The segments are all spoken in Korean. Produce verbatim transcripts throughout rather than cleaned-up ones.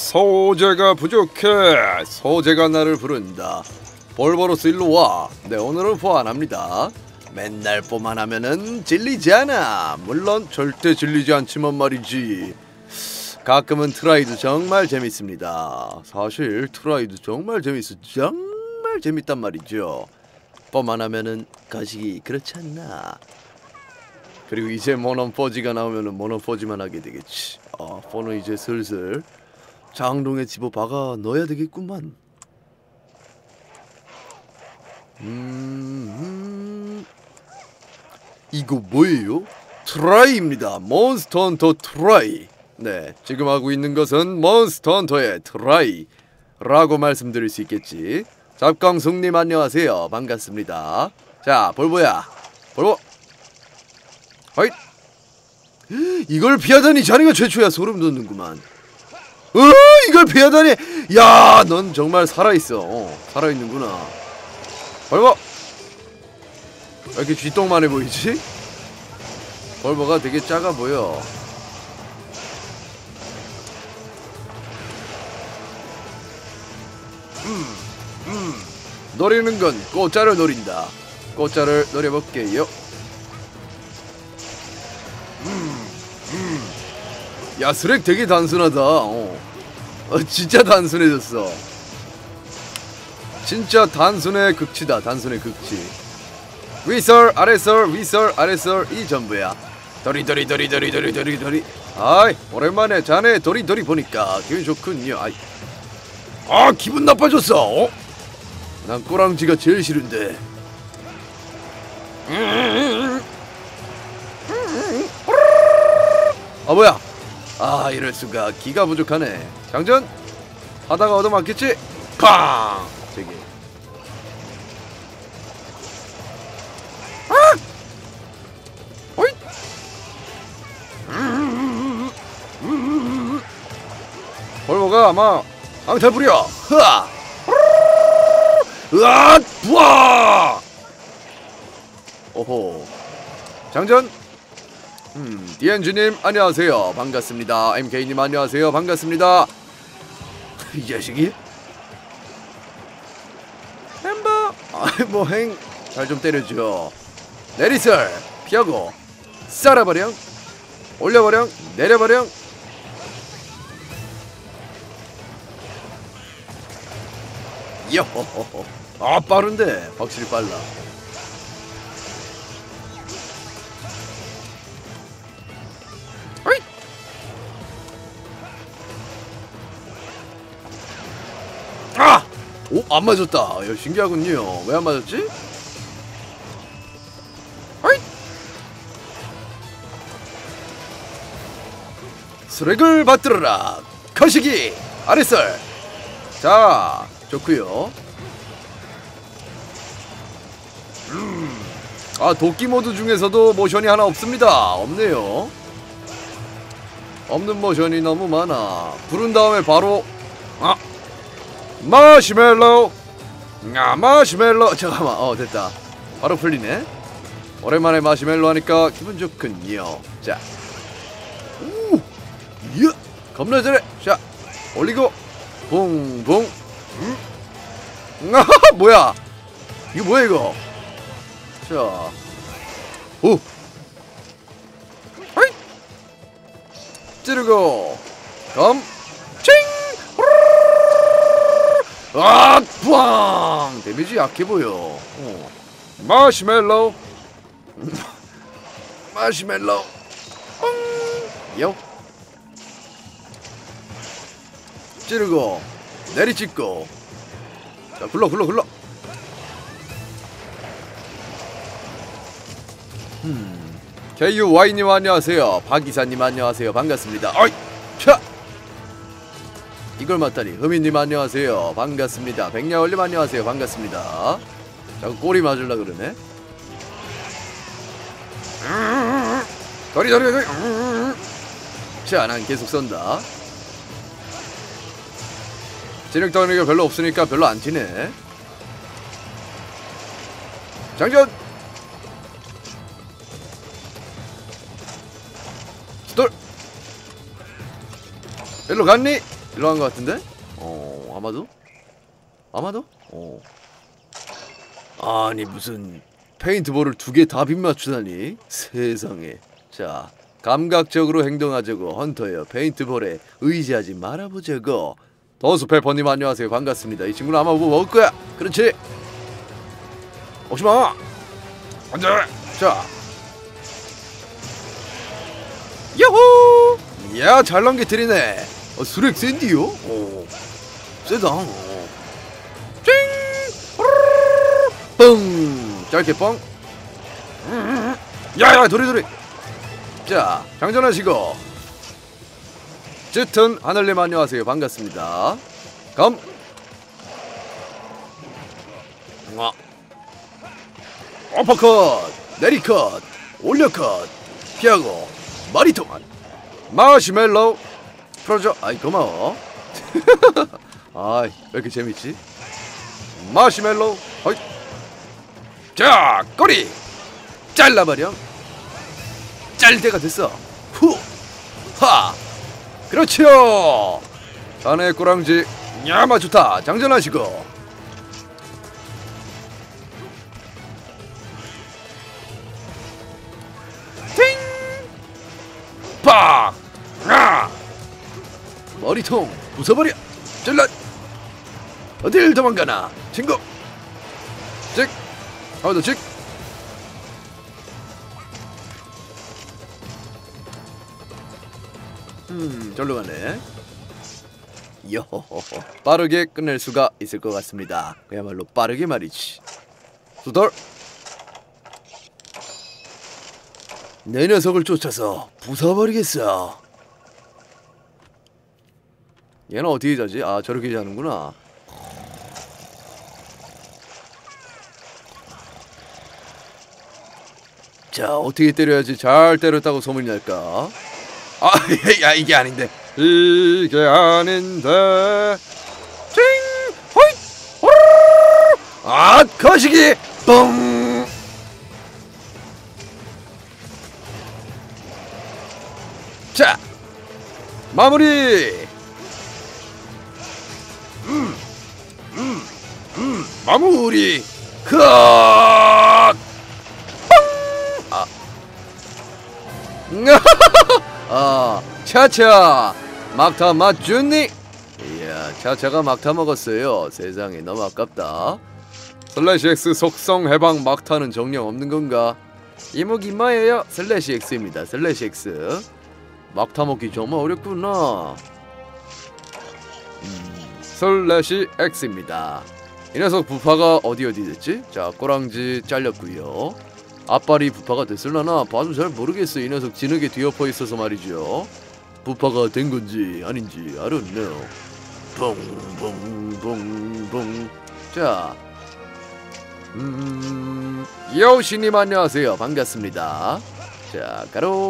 소재가 부족해. 소재가 나를 부른다. 볼버로스 일로와. 네, 오늘은 보안합니다. 맨날 뽀만 하면은 질리지 않아. 물론 절대 질리지 않지만 말이지, 가끔은 트라이도 정말 재밌습니다. 사실 트라이도 정말 재밌어. 정말 재밌단 말이죠. 뽀만 하면은 거시기 그렇지 않나. 그리고 이제 모넌포지가 나오면은 모넌포지만 하게 되겠지. 아, 포는 이제 슬슬 장롱에 집어 박아 넣어야 되겠구만. 음, 음. 이거 뭐예요? 트라이입니다. 몬스터 헌터 트라이. 네, 지금 하고 있는 것은 몬스터 헌터의 트라이라고 말씀드릴 수 있겠지. 잡광숙님 안녕하세요. 반갑습니다. 자, 볼보야. 볼보. 어이. 이걸 피하다니 자네가 최초야. 소름 돋는구만. 어, 이걸 피하다니. 야, 넌 정말 살아있어. 어, 살아있는구나. 볼보. 왜 이렇게 쥐똥만해 보이지? 볼보가 되게 작아 보여. 음, 음. 노리는 건 꽃자를 노린다. 꽃자를 노려볼게요. 음, 음. 야, 스렉 되게 단순하다. 어. 어, 진짜 단순해졌어. 진짜 단순의 극치다. 단순의 극치. 위설 아래설 위설 아래설 이 전부야. 도리도리 도리도리 도리도리 도리. 아이, 오랜만에 자네 도리도리 보니까 기분 좋군요. 아이. 아, 기분 나빠졌어. 어? 난 꼬랑지가 제일 싫은데. 아, 뭐야. 아, 이럴수가. 기가 부족하네. 장전 하다가 얻어맞겠지. 팡. 저기. 아! 어이. 볼보가 아마 앙탈부려. 흐아. 으아. 부아. 오호. 장전. 음, 디엔지님 안녕하세요. 반갑습니다. 엠케이님 안녕하세요. 반갑습니다. 이 자식이? 햄버. 아이, 뭐 행. 잘 좀 때려줘. 내리설 피하고 쌀아버령. 올려버령. 내려버령. 요호호호. 아, 빠른데 확실히 빨라. 어이. 아! 오, 안 맞았다. 야, 신기하군요. 왜 안 맞았지? 어이. 수렉을 받들어라. 거시기 아랫설. 자, 좋구요. 음. 아, 도끼 모드 중에서도 모션이 하나 없습니다. 없네요. 없는 모션이 너무 많아. 부른 다음에 바로 아, 마시멜로. 아, 마시멜로. 잠깐만. 어, 됐다. 바로 풀리네. 오랜만에 마시멜로 하니까 기분 좋군요. 자, 오, 이야, 겁나 잘해. 자, 올리고 붕붕. 음? 아, 뭐야? 이거 뭐야 이거? 자, 오, 하이, 찌르고, 검, 칭, 아, 부앙. 데미지 약해 보여. 어. 마시멜로, 마시멜로, 뻥, 요, 찌르고, 내리찍고. 자, 굴러 굴러 굴러. 음. 케이유와이님 안녕하세요. 박이사님 안녕하세요. 반갑습니다. 어이, 차. 이걸 맞다니. 흐미님 안녕하세요. 반갑습니다. 백야월님 안녕하세요. 반갑습니다. 자꾸 꼬리 맞으려 그러네. 도리 도리 도리. 자, 난 계속 쏜다. 진흙 덩어리가 별로 없으니까 별로 안 튀네. 장전. 돌. 일로 갔니? 일로 간 것 같은데? 어 아마도? 아마도? 어 아니 무슨 페인트볼을 두 개 다 빗 맞추다니 세상에. 자 감각적으로 행동하자고 헌터여. 페인트볼에 의지하지 말아보자고. 더수페퍼님 안녕하세요. 반갑습니다. 이 친구는 아마 뭐 먹을 거야. 그렇지. 오지마. 안돼. 자 야호. 야 잘 넘겨뜨리네. 어, 수렉 센디요? 오 세다. 어. 찡 뻥 짧게 뻥. 야야 도리도리. 자 장전하시고. 짙은 하늘님 안녕하세요. 반갑습니다. 검 어. 어퍼컷 내리컷 올려컷 피하고 머리통만 마시멜로우 풀어줘. 아이 고마워. 아이 왜 이렇게 재밌지? 마시멜로우 허이. 자 꼬리 잘라버려. 짤 때가 됐어. 후하 그렇지요. 자네 꼬랑지 야마 좋다. 장전하시고. 팅 팍! 아! 머리통 부숴버려. 잘라. 어딜 도망가나 친구. 찍 어더 찍. 음 절로 가네. 요호호호 빠르게 끝낼 수가 있을 것 같습니다. 그야말로 빠르게 말이지. 수돌. 내 녀석을 쫓아서 부숴버리겠어. 얘는 어떻게 자지? 아 저렇게 자는구나. 자 어떻게 때려야지 잘 때렸다고 소문이 날까? 아, 야 이게 아닌데. 이게 아닌데. 찡, 호잇, 호르르. 아, 거시기, 뻥. 자, 마무리. 음, 음, 음, 마무리. 컷. 아. 아 차차 막타 맞주니? 이야 차차가 막타 먹었어요. 세상에 너무 아깝다. 슬래시 X 속성 해방 막타는 정령 없는 건가? 이목이 뭐예요? 슬래시 X입니다. 슬래시 X 막타 먹기 정말 어렵구나. 음, 슬래시 X입니다. 이 녀석 부파가 어디 어디 됐지? 자 꼬랑지 잘렸구요. 앞발이 부파가 됐을라나? 봐도 잘 모르겠어. 이 녀석 진흙에 뒤엎어 있어서 말이죠. 부파가 된 건지 아닌지 I don't know. 붕붕붕붕. 자 음... 여우씨님 안녕하세요. 반갑습니다. 자 가로.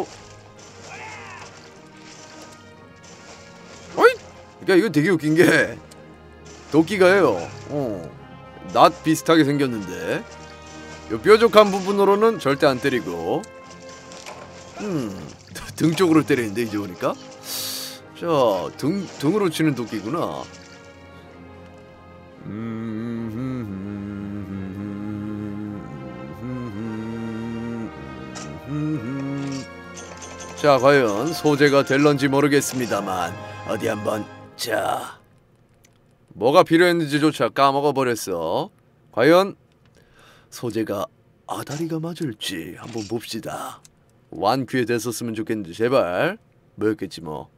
어이? 그러니까 이거 되게 웃긴게 도끼가요 어, 낫 비슷하게 생겼는데 요 뾰족한 부분으로는 절대 안 때리고 음, 등 쪽으로 때리는데 이제 보니까 자, 등, 등으로 치는 도끼구나. 자, 과연 소재가 될런지 모르겠습니다만 어디 한번. 자, 뭐가 필요했는지조차 까먹어버렸어. 과연 소재가 아다리가 맞을지 한번 봅시다. 완퀴에 됐었으면 좋겠는데 제발. 뭐였겠지 뭐.